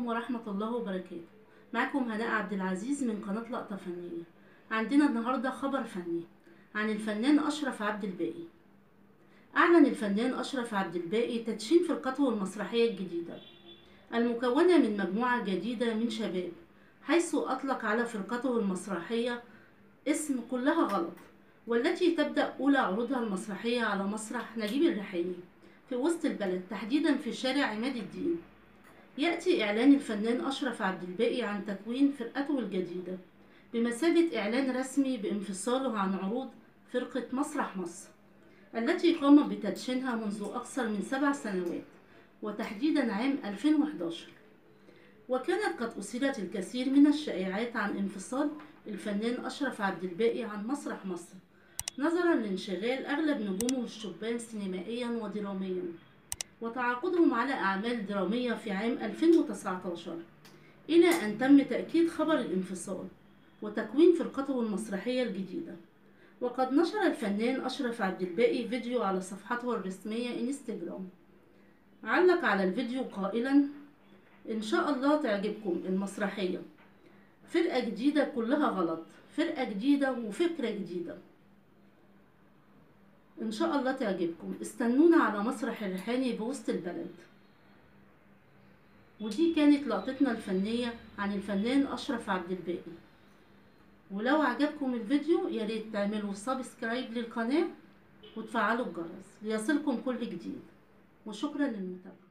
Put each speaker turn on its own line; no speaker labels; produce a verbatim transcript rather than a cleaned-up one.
ورحمة الله وبركاته. معكم هناء عبد العزيز من قناة لقطة فنية. عندنا النهاردة خبر فني عن الفنان أشرف عبد الباقي. أعلن الفنان أشرف عبد الباقي تدشين فرقته المسرحية الجديدة المكونة من مجموعة جديدة من شباب، حيث أطلق على فرقته المسرحية اسم كلها غلط، والتي تبدأ أولى عروضها المسرحية على مسرح نجيب الريحاني في وسط البلد، تحديدا في شارع عماد الدين. يأتي إعلان الفنان أشرف عبد الباقي عن تكوين فرقته الجديدة بمثابة إعلان رسمي بانفصاله عن عروض فرقة مسرح مصر التي قام بتدشينها منذ أكثر من سبع سنوات، وتحديدا عام ألفين وإحدى عشر. وكانت قد أثيرت الكثير من الشائعات عن انفصال الفنان أشرف عبد الباقي عن مسرح مصر نظرا لانشغال أغلب نجومه الشبان سينمائيا ودراميا، وتعاقدهم على أعمال درامية في عام ألفين وتسعة عشر، إلى أن تم تأكيد خبر الانفصال وتكوين فرقته المسرحية الجديدة. وقد نشر الفنان أشرف عبد الباقي فيديو على صفحته الرسمية انستجرام، علق على الفيديو قائلا: إن شاء الله تعجبكم المسرحية، فرقة جديدة كلها غلط، فرقة جديدة وفكرة جديدة، إن شاء الله تعجبكم، استنونا على مسرح الريحاني بوسط البلد. ودي كانت لقطتنا الفنية عن الفنان أشرف عبد الباقي. ولو عجبكم الفيديو ياريت تعملوا سبسكرايب للقناة وتفعلوا الجرس ليصلكم كل جديد، وشكرا للمتابعة.